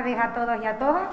tardes a todos y a todas.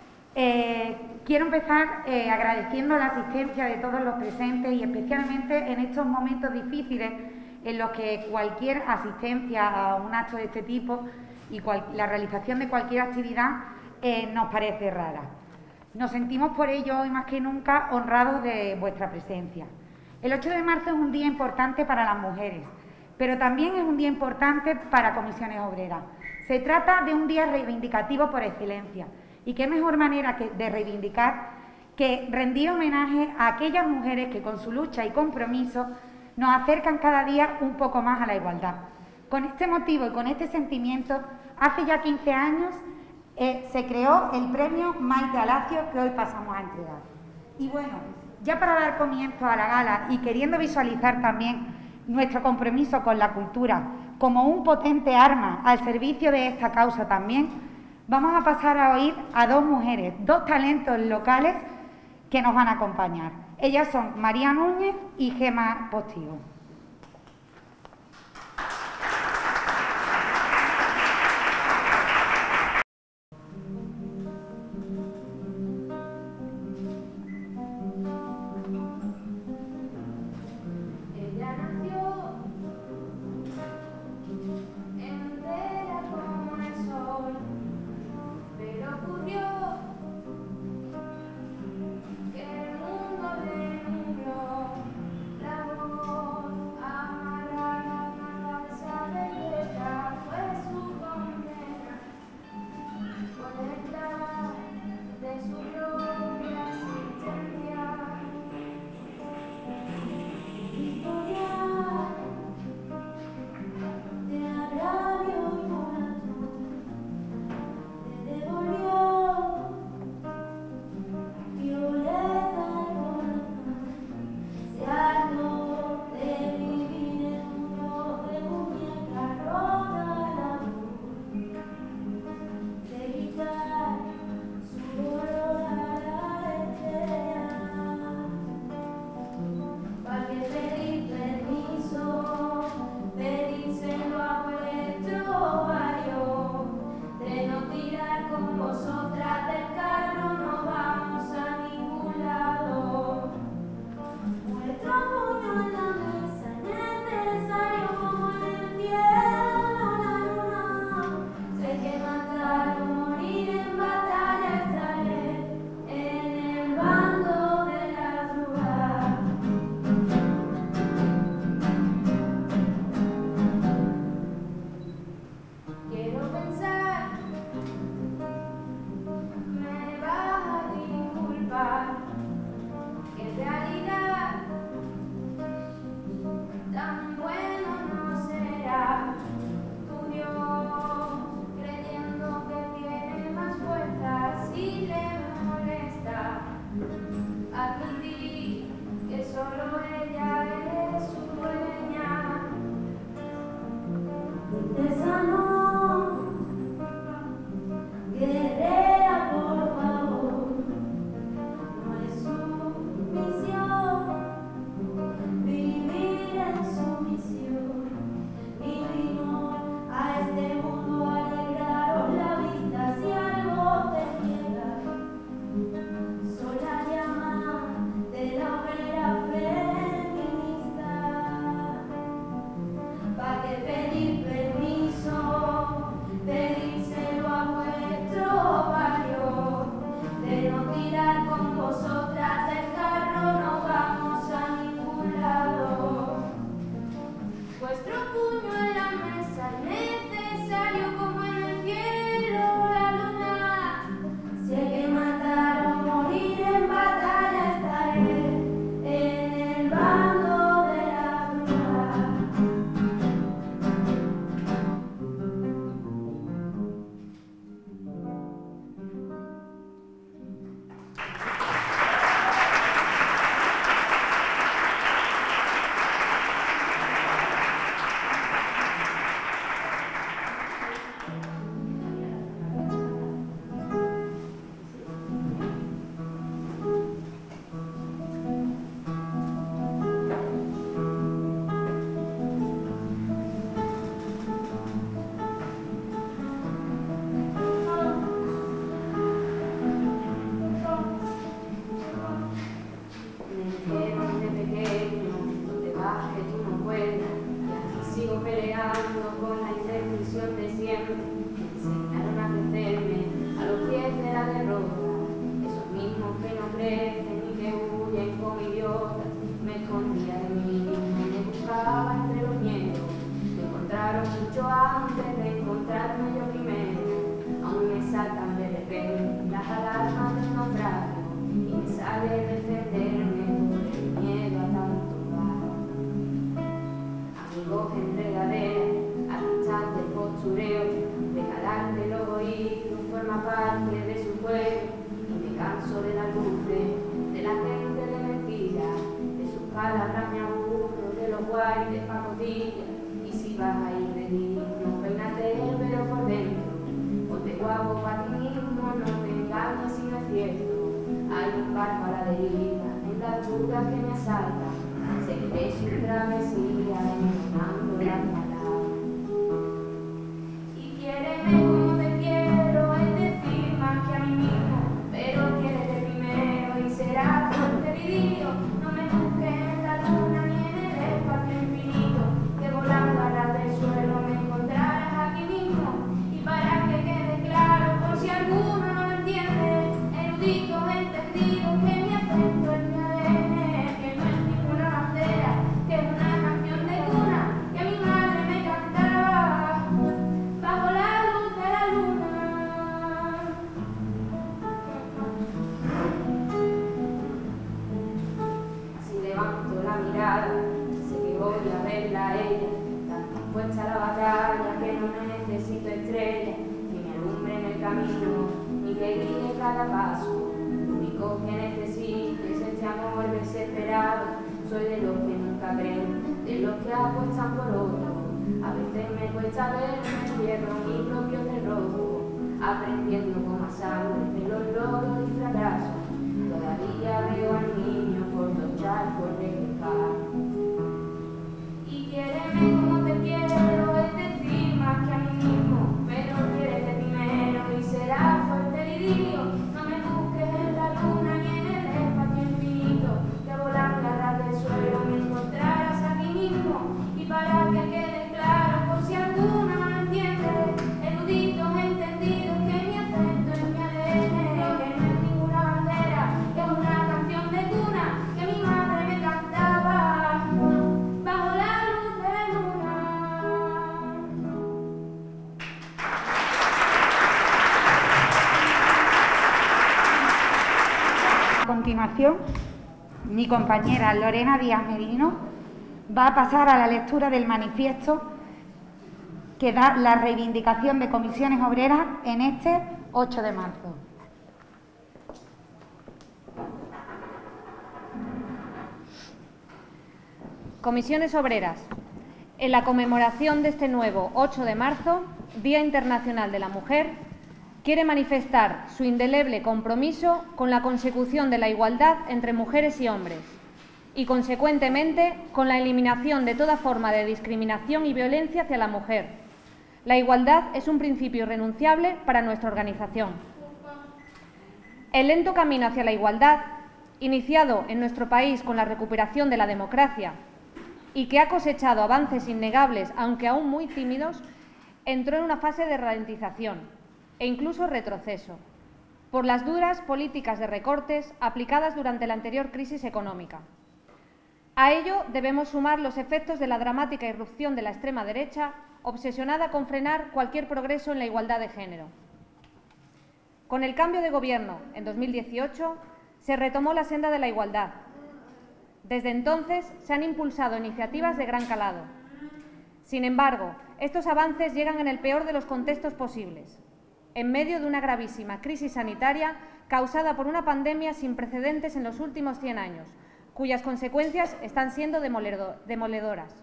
Quiero empezar agradeciendo la asistencia de todos los presentes y especialmente en estos momentos difíciles en los que cualquier asistencia a un acto de este tipo y la realización de cualquier actividad nos parece rara. Nos sentimos por ello hoy más que nunca honrados de vuestra presencia. El 8 de marzo es un día importante para las mujeres, pero también es un día importante para Comisiones Obreras. Se trata de un día reivindicativo por excelencia y qué mejor manera de reivindicar que rendir homenaje a aquellas mujeres que con su lucha y compromiso nos acercan cada día un poco más a la igualdad. Con este motivo y con este sentimiento, hace ya 15 años se creó el premio Maite Alacio que hoy pasamos a entregar. Y bueno, ya para dar comienzo a la gala y queriendo visualizar también nuestro compromiso con la cultura como un potente arma al servicio de esta causa también, vamos a pasar a oír a dos mujeres, dos talentos locales que nos van a acompañar. Ellas son María Núñez y Gema Postigo. Pedírselo a vuestro imágenes de su juego y me canso de la luces, de la gente de mentira, de sus palabras me aburro, de los guays de pacotilla. Y si vas a ir de niño, peínate pero por dentro, ponte guapo para ti mismo, no te engañes si no es cierto. Hay un barco a la deriva, en las dudas que me asaltan, seguiré su travesía, entonando las palabras. Y quiéreme como te quiero, es decir, más que a mí mismo, pero quiérete primero y será fuerte el idilio. No me busques en la luna ni en el espacio infinito, que volando a ras del suelo me encontrarás aquí mismo. Y para que quede claro, por si alguno no me entiende, erudito entendido, que mi acento es mi ADN, que no es ninguna bandera, que es una canción de cuna que mi madre me cantaba bajo la luz de la luna. Si levanto la mirada, sé que voy a verla a ella, tan dispuesta a la batalla que no necesito estrella, ni me alumbre en el camino, ni que guíe cada paso. Lo único que necesito es este amor desesperado. Soy de los que nunca creen, de los que apuestan por otro. A veces me cuesta verme, pierdo mi propio terror, aprendiendo como a sangre de los logros y fracasos. Todavía veo al niño por los charcos regresar. Y quiéreme como te quiero, es decir, más que a mí mismo, pero quiérete primero y será fuerte el idilio. No me busques en la luna ni en el espacio infinito, que volando a ras del suelo me encontrarás aquí mismo. Y para que quede claro, por si alguno no lo entiende, erudito entendido, que mi acento es mi ADN, que no es ninguna bandera, que es una canción de cuna que mi madre me cantaba bajo la luz de la luna. A continuación, mi compañera Lorena Díaz Merino va a pasar a la lectura del manifiesto que da la reivindicación de comisiones obreras en este 8 de marzo. Comisiones Obreras. En la conmemoración de este nuevo 8 de marzo, Día Internacional de la Mujer, quiere manifestar su indeleble compromiso con la consecución de la igualdad entre mujeres y hombres y, consecuentemente, con la eliminación de toda forma de discriminación y violencia hacia la mujer. La igualdad es un principio irrenunciable para nuestra organización. El lento camino hacia la igualdad, iniciado en nuestro país con la recuperación de la democracia y que ha cosechado avances innegables, aunque aún muy tímidos, entró en una fase de ralentización e incluso retroceso, por las duras políticas de recortes aplicadas durante la anterior crisis económica. A ello debemos sumar los efectos de la dramática irrupción de la extrema derecha, obsesionada con frenar cualquier progreso en la igualdad de género. Con el cambio de gobierno en 2018 se retomó la senda de la igualdad. Desde entonces se han impulsado iniciativas de gran calado. Sin embargo, estos avances llegan en el peor de los contextos posibles, en medio de una gravísima crisis sanitaria causada por una pandemia sin precedentes en los últimos 100 años, cuyas consecuencias están siendo demoledoras.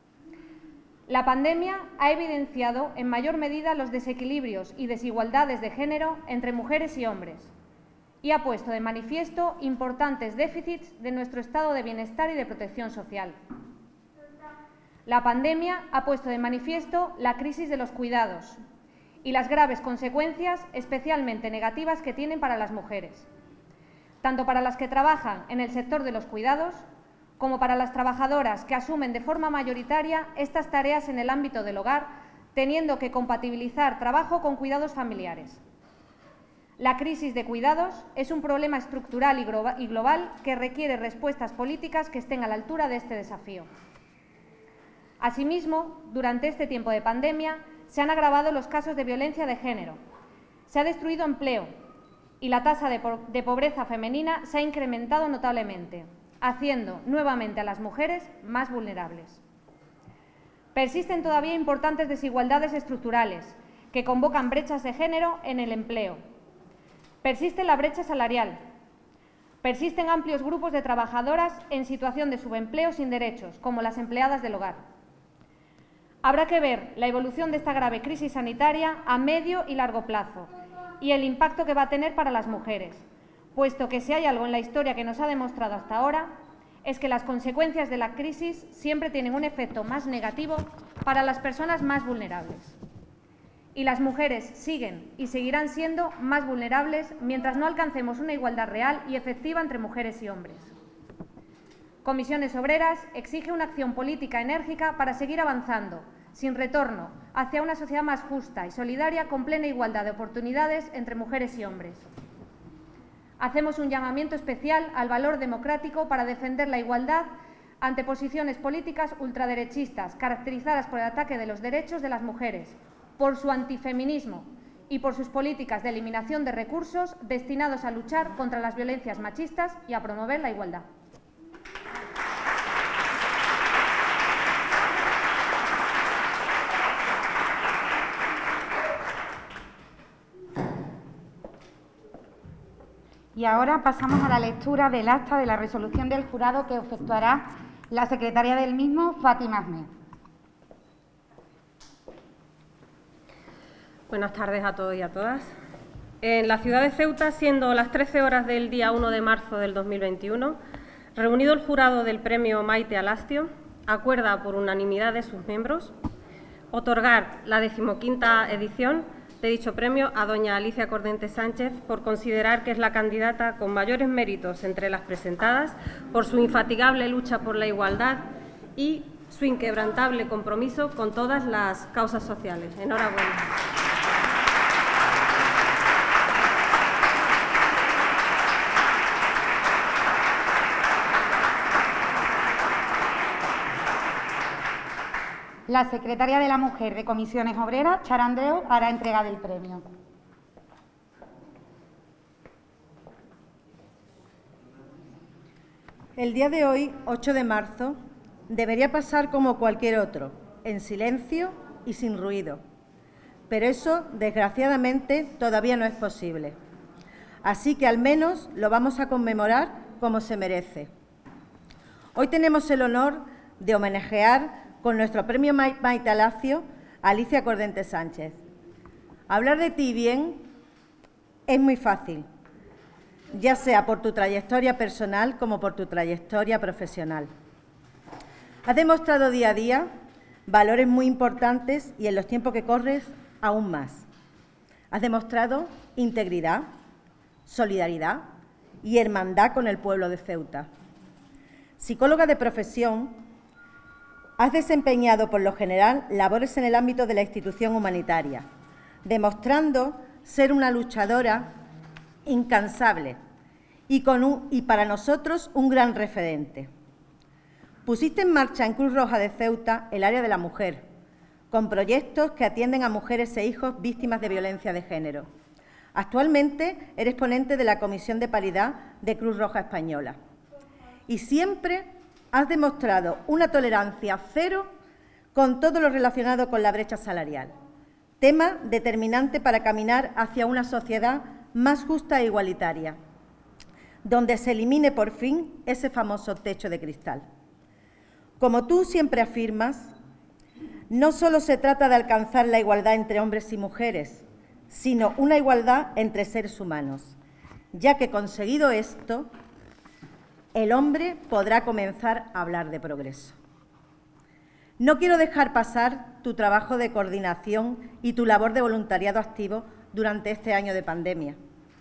La pandemia ha evidenciado en mayor medida los desequilibrios y desigualdades de género entre mujeres y hombres y ha puesto de manifiesto importantes déficits de nuestro estado de bienestar y de protección social. La pandemia ha puesto de manifiesto la crisis de los cuidados y las graves consecuencias especialmente negativas que tienen para las mujeres, tanto para las que trabajan en el sector de los cuidados como para las trabajadoras que asumen de forma mayoritaria estas tareas en el ámbito del hogar, teniendo que compatibilizar trabajo con cuidados familiares. La crisis de cuidados es un problema estructural y global que requiere respuestas políticas que estén a la altura de este desafío. Asimismo, durante este tiempo de pandemia, se han agravado los casos de violencia de género, se ha destruido empleo y la tasa de pobreza femenina se ha incrementado notablemente, haciendo nuevamente a las mujeres más vulnerables. Persisten todavía importantes desigualdades estructurales que convocan brechas de género en el empleo. Persiste la brecha salarial. Persisten amplios grupos de trabajadoras en situación de subempleo sin derechos, como las empleadas del hogar. Habrá que ver la evolución de esta grave crisis sanitaria a medio y largo plazo y el impacto que va a tener para las mujeres, puesto que si hay algo en la historia que nos ha demostrado hasta ahora es que las consecuencias de la crisis siempre tienen un efecto más negativo para las personas más vulnerables. Y las mujeres siguen y seguirán siendo más vulnerables mientras no alcancemos una igualdad real y efectiva entre mujeres y hombres. Comisiones Obreras exige una acción política enérgica para seguir avanzando, sin retorno, hacia una sociedad más justa y solidaria con plena igualdad de oportunidades entre mujeres y hombres. Hacemos un llamamiento especial al valor democrático para defender la igualdad ante posiciones políticas ultraderechistas, caracterizadas por el ataque de los derechos de las mujeres, por su antifeminismo y por sus políticas de eliminación de recursos destinados a luchar contra las violencias machistas y a promover la igualdad. Y ahora pasamos a la lectura del acta de la resolución del jurado que efectuará la secretaria del mismo, Fátima Ahmed. Buenas tardes a todos y a todas. En la ciudad de Ceuta, siendo las 13 horas del día 1 de marzo del 2021, reunido el jurado del premio Maite Alastio, acuerda por unanimidad de sus miembros otorgar la 15ª edición de dicho premio a doña Alicia Cordente Sánchez por considerar que es la candidata con mayores méritos entre las presentadas por su infatigable lucha por la igualdad y su inquebrantable compromiso con todas las causas sociales. Enhorabuena. La secretaria de la Mujer de Comisiones Obreras, Chara Andreu, hará entrega del premio. El día de hoy, 8 de marzo, debería pasar como cualquier otro, en silencio y sin ruido. Pero eso, desgraciadamente, todavía no es posible. Así que al menos lo vamos a conmemorar como se merece. Hoy tenemos el honor de homenajear con nuestro premio Maite Alastio a Alicia Cordente Sánchez. Hablar de ti bien es muy fácil, ya sea por tu trayectoria personal como por tu trayectoria profesional. Has demostrado día a día valores muy importantes y en los tiempos que corres aún más. Has demostrado integridad, solidaridad y hermandad con el pueblo de Ceuta. Psicóloga de profesión, has desempeñado, por lo general, labores en el ámbito de la institución humanitaria, demostrando ser una luchadora incansable y para nosotros un gran referente. Pusiste en marcha en Cruz Roja de Ceuta el área de la mujer, con proyectos que atienden a mujeres e hijos víctimas de violencia de género. Actualmente eres ponente de la Comisión de Paridad de Cruz Roja Española. Y siempre has demostrado una tolerancia cero con todo lo relacionado con la brecha salarial, tema determinante para caminar hacia una sociedad más justa e igualitaria, donde se elimine por fin ese famoso techo de cristal. Como tú siempre afirmas, no solo se trata de alcanzar la igualdad entre hombres y mujeres, sino una igualdad entre seres humanos, ya que conseguido esto, el hombre podrá comenzar a hablar de progreso. No quiero dejar pasar tu trabajo de coordinación y tu labor de voluntariado activo durante este año de pandemia.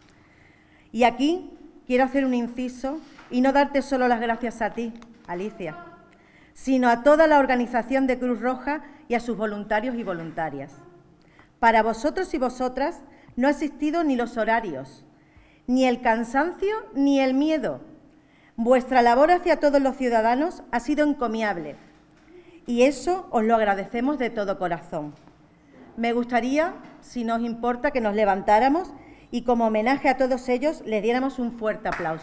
Y aquí quiero hacer un inciso y no darte solo las gracias a ti, Alicia, sino a toda la organización de Cruz Roja y a sus voluntarios y voluntarias. Para vosotros y vosotras no ha existido ni los horarios, ni el cansancio, ni el miedo. Vuestra labor hacia todos los ciudadanos ha sido encomiable y eso os lo agradecemos de todo corazón. Me gustaría, si no os importa, que nos levantáramos y como homenaje a todos ellos les diéramos un fuerte aplauso.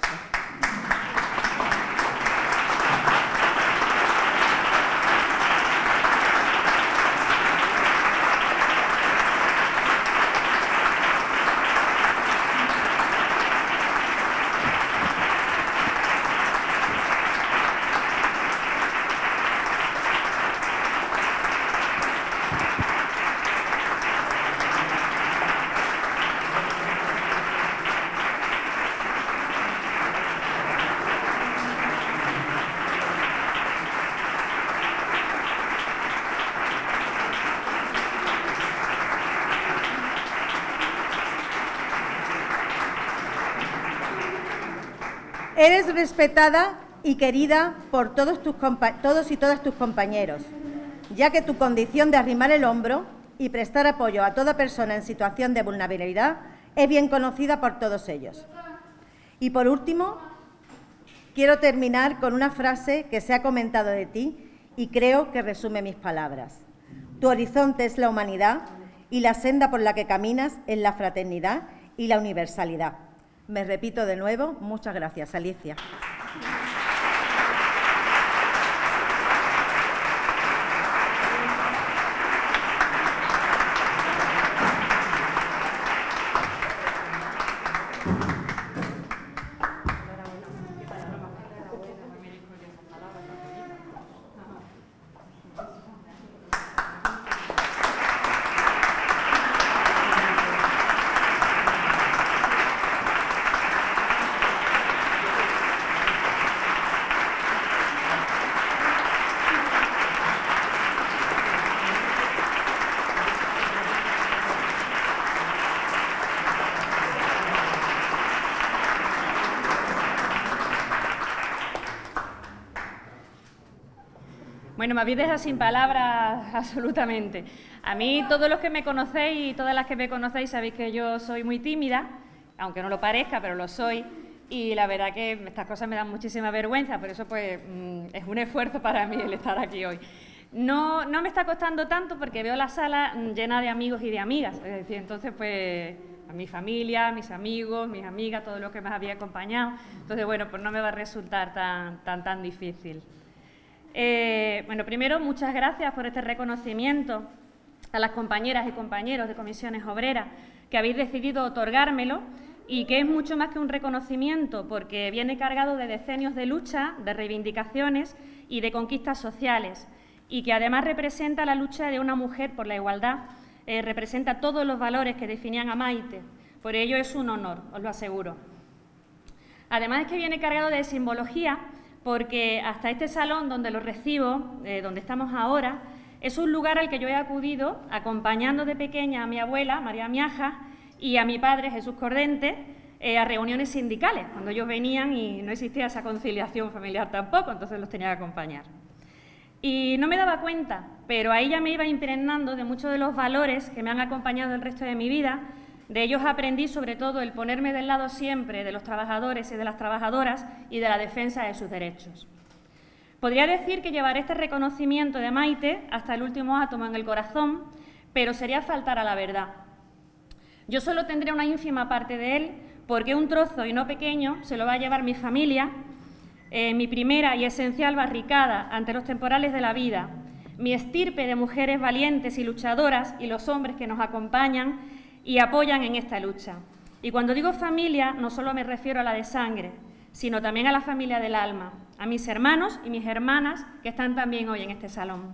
Eres respetada y querida por todos y todas tus compañeros, ya que tu condición de arrimar el hombro y prestar apoyo a toda persona en situación de vulnerabilidad es bien conocida por todos ellos. Y por último, quiero terminar con una frase que se ha comentado de ti y creo que resume mis palabras. Tu horizonte es la humanidad y la senda por la que caminas es la fraternidad y la universalidad. Me repito de nuevo, muchas gracias, Alicia. Bueno, me habéis dejado sin palabras absolutamente. A mí, todos los que me conocéis y todas las que me conocéis sabéis que yo soy muy tímida, aunque no lo parezca, pero lo soy, y la verdad que estas cosas me dan muchísima vergüenza, por eso pues es un esfuerzo para mí el estar aquí hoy. No me está costando tanto porque veo la sala llena de amigos y de amigas, es decir, entonces pues a mi familia, mis amigos, mis amigas, todo lo que me había acompañado, entonces bueno, pues no me va a resultar tan difícil. Bueno, primero, muchas gracias por este reconocimiento a las compañeras y compañeros de Comisiones Obreras que habéis decidido otorgármelo y que es mucho más que un reconocimiento porque viene cargado de decenios de lucha, de reivindicaciones y de conquistas sociales y que además representa la lucha de una mujer por la igualdad, representa todos los valores que definían a Maite. Por ello es un honor, os lo aseguro. Además es que viene cargado de simbología porque hasta este salón donde lo recibo, donde estamos ahora, es un lugar al que yo he acudido acompañando de pequeña a mi abuela, María Miaja, y a mi padre, Jesús Cordente, a reuniones sindicales, cuando ellos venían y no existía esa conciliación familiar tampoco, entonces los tenía que acompañar. Y no me daba cuenta, pero ahí ya me iba impregnando de muchos de los valores que me han acompañado el resto de mi vida. De ellos aprendí sobre todo el ponerme del lado siempre de los trabajadores y de las trabajadoras y de la defensa de sus derechos. Podría decir que llevaré este reconocimiento de Maite hasta el último átomo en el corazón, pero sería faltar a la verdad. Yo solo tendré una ínfima parte de él, porque un trozo y no pequeño se lo va a llevar mi familia, mi primera y esencial barricada ante los temporales de la vida, mi estirpe de mujeres valientes y luchadoras y los hombres que nos acompañan y apoyan en esta lucha. Y cuando digo familia, no solo me refiero a la de sangre, sino también a la familia del alma, a mis hermanos y mis hermanas que están también hoy en este salón.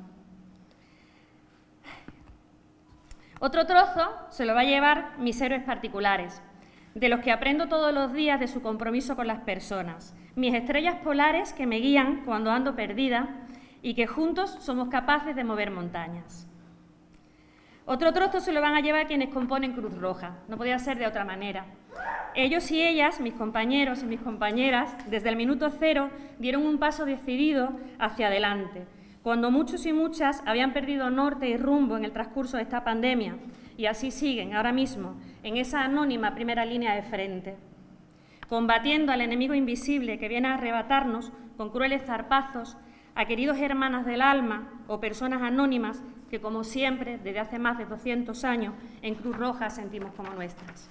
Otro trozo se lo va a llevar mis héroes particulares, de los que aprendo todos los días de su compromiso con las personas, mis estrellas polares que me guían cuando ando perdida y que juntos somos capaces de mover montañas. Otro trozo se lo van a llevar quienes componen Cruz Roja, no podía ser de otra manera. Ellos y ellas, mis compañeros y mis compañeras, desde el minuto cero dieron un paso decidido hacia adelante, cuando muchos y muchas habían perdido norte y rumbo en el transcurso de esta pandemia, y así siguen ahora mismo en esa anónima primera línea de frente, combatiendo al enemigo invisible que viene a arrebatarnos con crueles zarpazos a queridos hermanas del alma o personas anónimas que, como siempre, desde hace más de 200 años, en Cruz Roja sentimos como nuestras.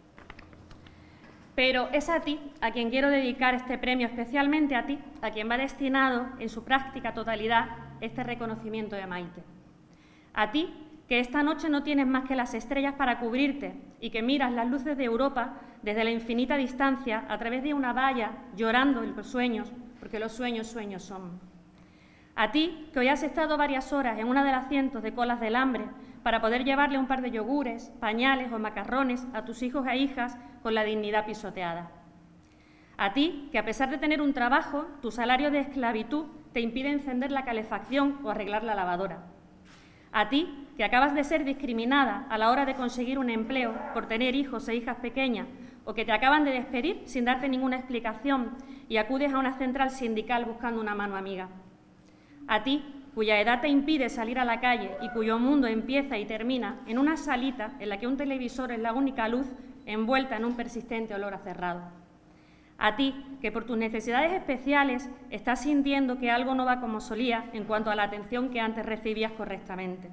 Pero es a ti a quien quiero dedicar este premio, especialmente a ti, a quien va destinado en su práctica totalidad este reconocimiento de Maite. A ti, que esta noche no tienes más que las estrellas para cubrirte y que miras las luces de Europa desde la infinita distancia a través de una valla, llorando en los sueños, porque los sueños, sueños son. A ti, que hoy has estado varias horas en una de las cientos de colas del hambre para poder llevarle un par de yogures, pañales o macarrones a tus hijos e hijas con la dignidad pisoteada. A ti, que a pesar de tener un trabajo, tu salario de esclavitud te impide encender la calefacción o arreglar la lavadora. A ti, que acabas de ser discriminada a la hora de conseguir un empleo por tener hijos e hijas pequeñas o que te acaban de despedir sin darte ninguna explicación y acudes a una central sindical buscando una mano amiga. A ti, cuya edad te impide salir a la calle y cuyo mundo empieza y termina en una salita en la que un televisor es la única luz envuelta en un persistente olor a cerrado. A ti, que por tus necesidades especiales estás sintiendo que algo no va como solía en cuanto a la atención que antes recibías correctamente.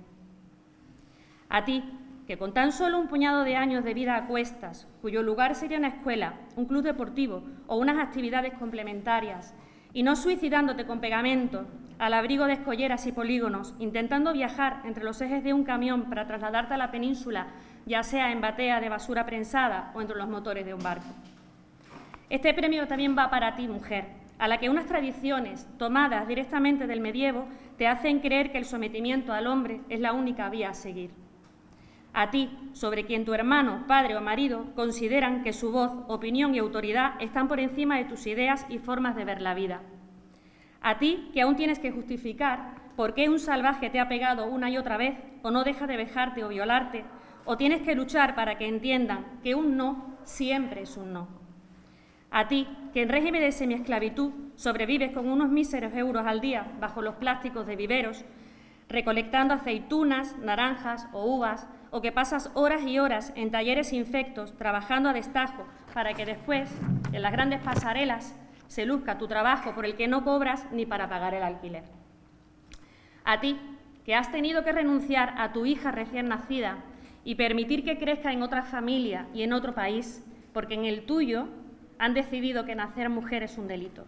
A ti, que con tan solo un puñado de años de vida a cuestas, cuyo lugar sería una escuela, un club deportivo o unas actividades complementarias, y no suicidándote con pegamento, al abrigo de escolleras y polígonos, intentando viajar entre los ejes de un camión para trasladarte a la península, ya sea en batea de basura prensada o entre los motores de un barco. Este premio también va para ti, mujer, a la que unas tradiciones tomadas directamente del medievo te hacen creer que el sometimiento al hombre es la única vía a seguir. A ti, sobre quien tu hermano, padre o marido consideran que su voz, opinión y autoridad están por encima de tus ideas y formas de ver la vida. A ti, que aún tienes que justificar por qué un salvaje te ha pegado una y otra vez o no deja de vejarte o violarte, o tienes que luchar para que entiendan que un no siempre es un no. A ti, que en régimen de semiesclavitud sobrevives con unos míseros euros al día bajo los plásticos de viveros, recolectando aceitunas, naranjas o uvas, o que pasas horas y horas en talleres infectos trabajando a destajo para que después, en las grandes pasarelas, se luzca tu trabajo por el que no cobras ni para pagar el alquiler. A ti, que has tenido que renunciar a tu hija recién nacida y permitir que crezca en otra familia y en otro país, porque en el tuyo han decidido que nacer mujer es un delito.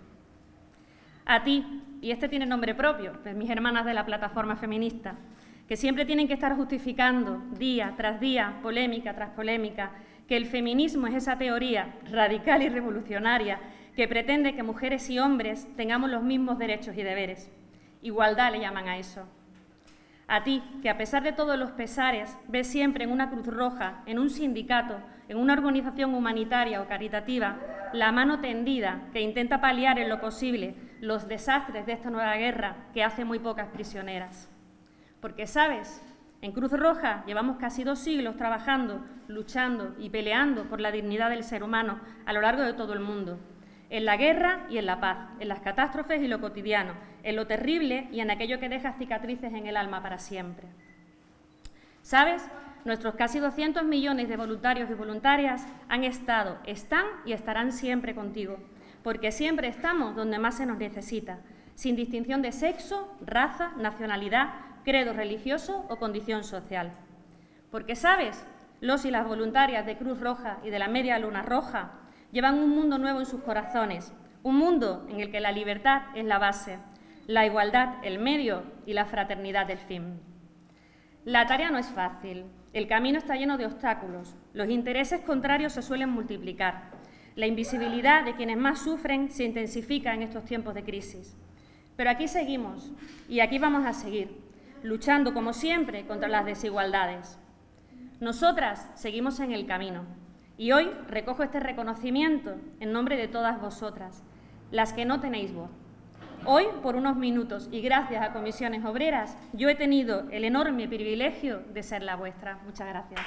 A ti, y este tiene nombre propio, pues mis hermanas de la plataforma feminista, que siempre tienen que estar justificando día tras día, polémica tras polémica, que el feminismo es esa teoría radical y revolucionaria que pretende que mujeres y hombres tengamos los mismos derechos y deberes. Igualdad le llaman a eso. A ti, que a pesar de todos los pesares, ves siempre en una Cruz Roja, en un sindicato, en una organización humanitaria o caritativa, la mano tendida que intenta paliar en lo posible los desastres de esta nueva guerra que hace muy pocas prisioneras. Porque, ¿sabes? En Cruz Roja llevamos casi 2 siglos trabajando, luchando y peleando por la dignidad del ser humano a lo largo de todo el mundo. En la guerra y en la paz, en las catástrofes y lo cotidiano, en lo terrible y en aquello que deja cicatrices en el alma para siempre. ¿Sabes? Nuestros casi 200 millones de voluntarios y voluntarias han estado, están y estarán siempre contigo, porque siempre estamos donde más se nos necesita, sin distinción de sexo, raza, nacionalidad, credo religioso o condición social. Porque, ¿sabes? Los y las voluntarias de Cruz Roja y de la Media Luna Roja llevan un mundo nuevo en sus corazones, un mundo en el que la libertad es la base, la igualdad el medio y la fraternidad el fin. La tarea no es fácil, el camino está lleno de obstáculos, los intereses contrarios se suelen multiplicar, la invisibilidad de quienes más sufren se intensifica en estos tiempos de crisis. Pero aquí seguimos y aquí vamos a seguir, luchando como siempre contra las desigualdades. Nosotras seguimos en el camino y hoy recojo este reconocimiento en nombre de todas vosotras, las que no tenéis voz. Hoy, por unos minutos y gracias a Comisiones Obreras, yo he tenido el enorme privilegio de ser la vuestra. Muchas gracias.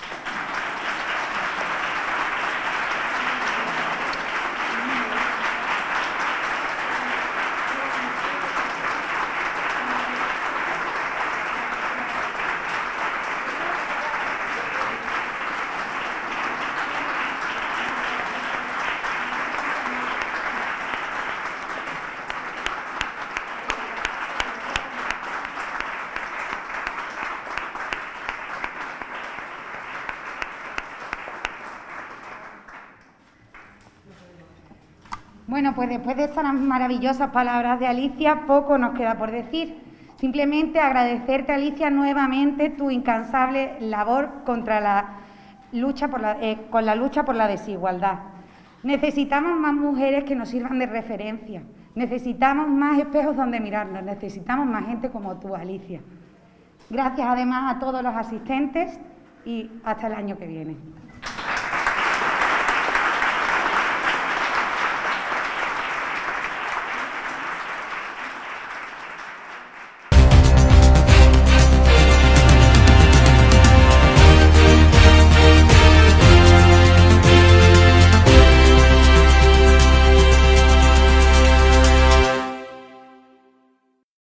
Bueno, pues después de estas maravillosas palabras de Alicia, poco nos queda por decir. Simplemente agradecerte, Alicia, nuevamente tu incansable labor contra la lucha por la desigualdad. Necesitamos más mujeres que nos sirvan de referencia. Necesitamos más espejos donde mirarnos. Necesitamos más gente como tú, Alicia. Gracias además a todos los asistentes y hasta el año que viene.